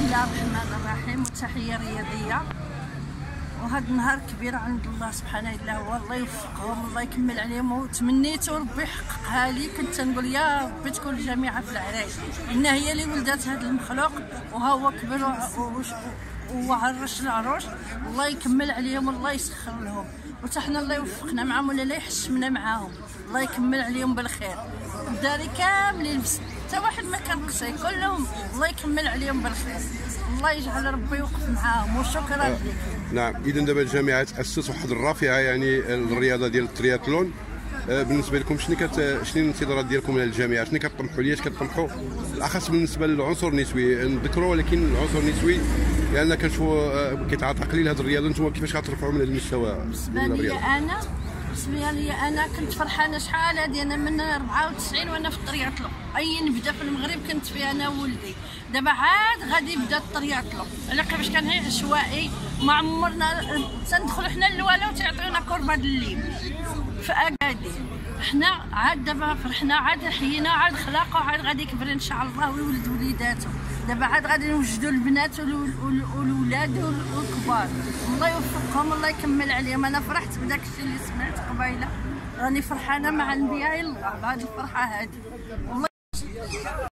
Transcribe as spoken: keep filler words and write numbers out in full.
الله الرحمن الرحيم، وتحية رياضية. وهذا النهار كبير عند الله سبحانه وتعالى، الله يوفقهم الله يكمل عليهم. وتمنيت وربي يحققها لي، كنت تنقول يا ربي تكون الجامعة في العرايش، إن هي اللي ولدت هذا المخلوق وها هو كبر وعرش العروش. الله يكمل عليهم والله يسخر لهم، وتحنا الله يوفقنا معهم ولا لا يحشمنا معاهم، الله يكمل عليهم بالخير. الداري كاملين حتى واحد ما كان قصي كلهم، الله يكمل عليهم بالخير، الله يجعل ربي يوقف معاهم. وشكرا لك. نعم، اذا دابا الجامعه تاسس واحد الرافعه يعني الرياضه ديال الترياتلون. بالنسبه لكم شنو كت شنو الانتظارات ديالكم على الجامعه؟ شنو كطمحوا ليش كطمحوا بالاخص بالنسبه للعنصر النسوي؟ نذكروا ولكن العنصر النسوي لان كنشوفوا كيتعاطى قليل هذه الرياضه، نتوما كيفاش كترفعوا من هذا المستوى؟ بالنسبه لي انا بالنسبه لي انا كنت فرحانه شحال هادي، انا من أربعة وتسعين وانا في الترياتلون. اي نبدا في المغرب كنت فيه انا وولدي، دابا عاد غادي يبدا الترياتلون على كيفاش كان غير عشوائي، ما عمرنا تندخلوا حنا للوالا وتعطيونا كربه الليل في اكادير. حنا عاد دابا فرحنا، عاد حيينا، عاد خلاقه، عاد غادي يكبر ان شاء الله ويولد وليداته. دابا عاد غادي نوجدوا البنات والولاد والكبار، الله يوفقهم الله يكمل عليهم. انا فرحت بداك الشيء اللي سمعت قبيله، راني فرحانه مع انبياء الله بهذه الفرحه هذه والله.